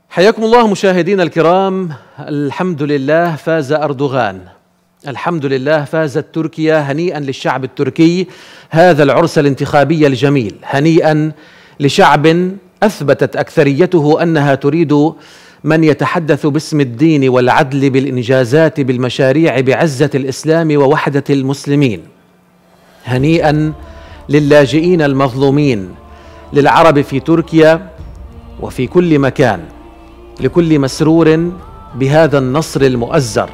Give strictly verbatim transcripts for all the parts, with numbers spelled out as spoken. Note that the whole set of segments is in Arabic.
حياكم الله مشاهدينا الكرام. الحمد لله فاز أردوغان، الحمد لله فازت تركيا. هنيئا للشعب التركي هذا العرس الانتخابي الجميل، هنيئا لشعب أثبتت أكثريته أنها تريد من يتحدث باسم الدين والعدل بالإنجازات بالمشاريع بعزة الإسلام ووحدة المسلمين. هنيئا للاجئين المظلومين، للعرب في تركيا وفي كل مكان، لكل مسرور بهذا النصر المؤزر.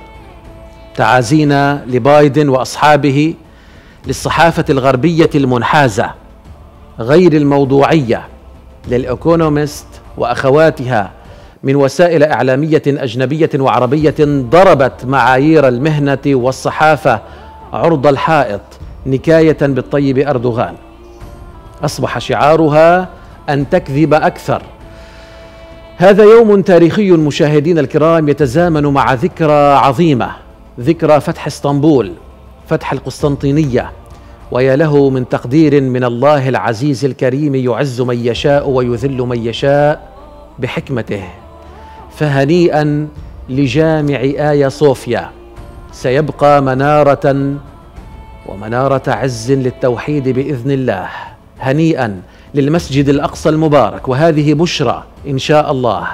تعازينا لبايدن وأصحابه، للصحافة الغربية المنحازة غير الموضوعية، للإيكونومست وأخواتها من وسائل إعلامية أجنبية وعربية ضربت معايير المهنة والصحافة عرض الحائط نكاية بالطيب أردوغان. أصبح شعارها أن تكذب أكثر. هذا يوم تاريخي مشاهدينا الكرام يتزامن مع ذكرى عظيمة، ذكرى فتح اسطنبول، فتح القسطنطينية، ويا له من تقدير من الله العزيز الكريم يعز من يشاء ويذل من يشاء بحكمته. فهنيئا لجامع آيا صوفيا، سيبقى منارة ومنارة عز للتوحيد بإذن الله. هنيئا للمسجد الأقصى المبارك، وهذه بشرى إن شاء الله.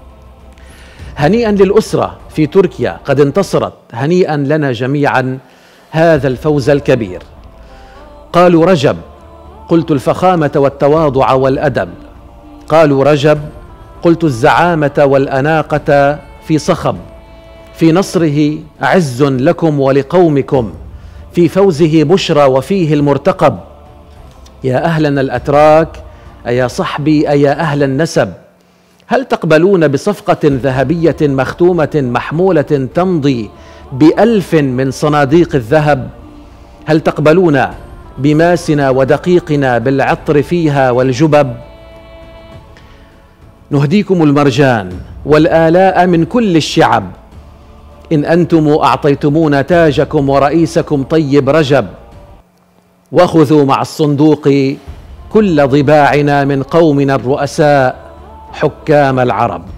هنيئا للأسرة في تركيا قد انتصرت، هنيئا لنا جميعا هذا الفوز الكبير. قالوا رجب، قلت الفخامة والتواضع والأدب. قالوا رجب، قلت الزعامة والأناقة في صخب. في نصره عز لكم ولقومكم، في فوزه بشرى وفيه المرتقب. يا أهلنا الأتراك، أيا صحبي، أيا أهل النسب، هل تقبلون بصفقة ذهبية مختومة محمولة تمضي بألف من صناديق الذهب؟ هل تقبلون بماسنا ودقيقنا بالعطر فيها والجبب؟ نهديكم المرجان والآلاء من كل الشعب، إن أنتم أعطيتمونا تاجكم ورئيسكم طيب رجب. وخذوا مع الصندوق كل ضباعنا من قومنا الرؤساء حكام العرب.